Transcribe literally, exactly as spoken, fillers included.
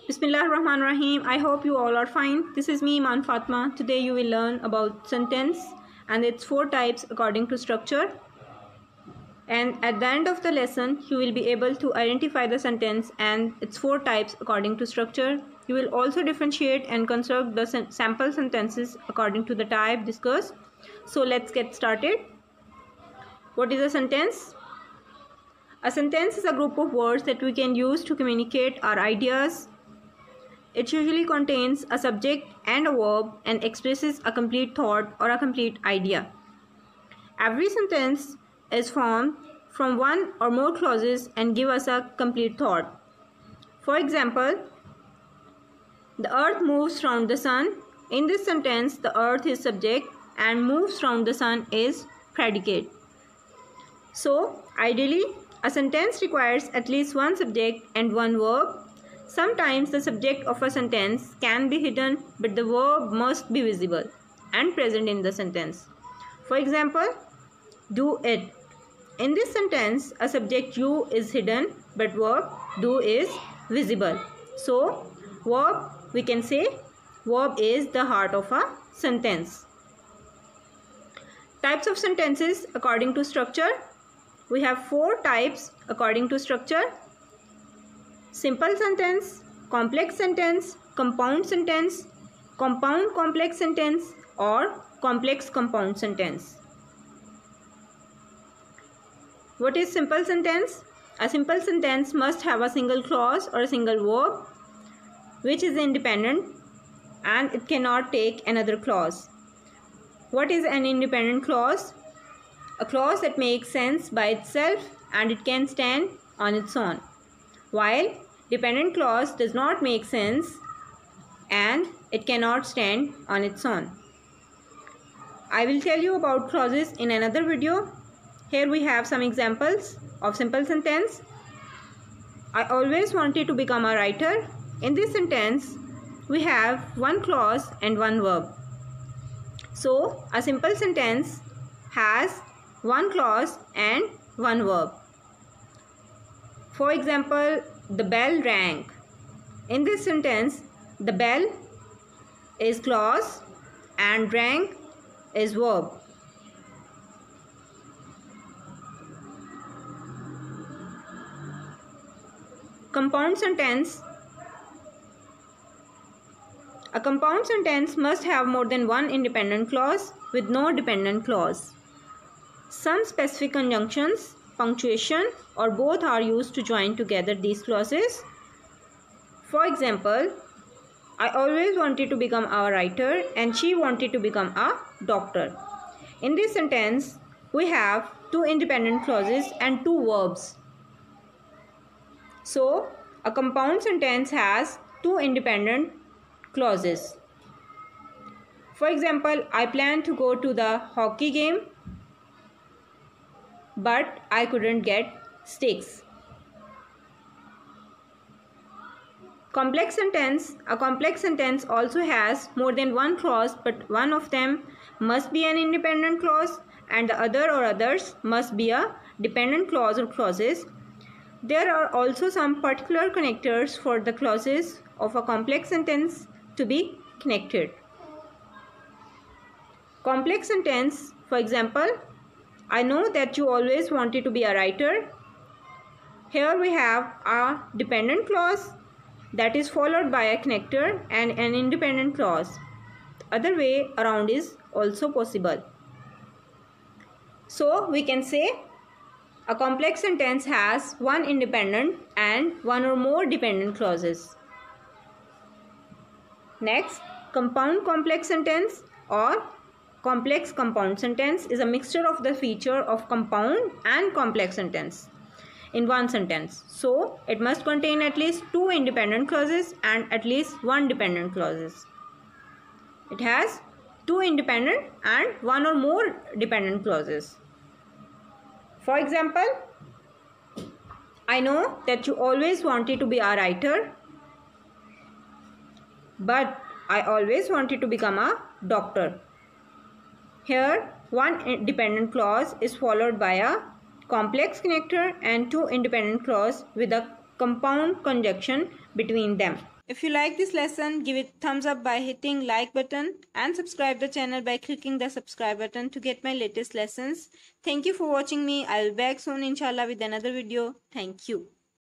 Bismillahirrahmanirrahim. I hope you all are fine. This is me, Iman Fatma. Today you will learn about sentence and its four types according to structure. And at the end of the lesson, you will be able to identify the sentence and its four types according to structure. You will also differentiate and construct the sample sentences according to the type discussed. So let's get started. What is a sentence? A sentence is a group of words that we can use to communicate our ideas. It usually contains a subject and a verb and expresses a complete thought or a complete idea. Every sentence is formed from one or more clauses and give us a complete thought. For example, the earth moves round the sun. In this sentence, the earth is subject and moves round the sun is predicate. So, ideally, a sentence requires at least one subject and one verb. Sometimes the subject of a sentence can be hidden, but the verb must be visible and present in the sentence. For example, do it. In this sentence, a subject you is hidden, but verb do is visible. So, verb, we can say, verb is the heart of a sentence. Types of sentences according to structure. We have four types according to structure. Simple sentence, complex sentence, compound sentence, compound complex sentence, or complex compound sentence. What is simple sentence? A simple sentence must have a single clause or a single verb which is independent and it cannot take another clause. What is an independent clause? A clause that makes sense by itself and it can stand on its own, while dependent clause does not make sense and it cannot stand on its own. I will tell you about clauses in another video. Here we have some examples of simple sentence. I always wanted to become a writer. In this sentence, we have one clause and one verb. So, a simple sentence has one clause and one verb. For example, the bell rang. In this sentence, the bell is clause and rang is verb. Compound sentence. A compound sentence must have more than one independent clause with no dependent clause. Some specific conjunctions, punctuation, or both are used to join together these clauses. For example, I always wanted to become a writer and she wanted to become a doctor. In this sentence, we have two independent clauses and two verbs. So, a compound sentence has two independent clauses. For example, I plan to go to the hockey game, but I couldn't get sticks. Complex sentence. A complex sentence also has more than one clause, but one of them must be an independent clause and the other or others must be a dependent clause or clauses. There are also some particular connectors for the clauses of a complex sentence to be connected. Complex sentence, for example, I know that you always wanted to be a writer. Here we have a dependent clause that is followed by a connector and an independent clause. The other way around is also possible. So we can say a complex sentence has one independent and one or more dependent clauses. Next, compound complex sentence or complex compound sentence is a mixture of the feature of compound and complex sentence in one sentence. So, it must contain at least two independent clauses and at least one dependent clauses. It has two independent and one or more dependent clauses. For example, I know that you always wanted to be a writer, but I always wanted to become a doctor. Here, one dependent clause is followed by a complex connector and two independent clause with a compound conjunction between them. If you like this lesson, give it thumbs up by hitting like button and subscribe the channel by clicking the subscribe button to get my latest lessons. Thank you for watching me. I will be back soon inshallah with another video. Thank you.